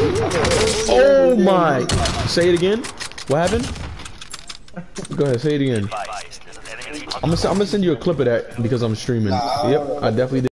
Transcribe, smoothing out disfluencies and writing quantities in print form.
Oh my! Say it again. What happened? Go ahead, say it again. I'm gonna send you a clip of that because I'm streaming. Yep, I definitely did.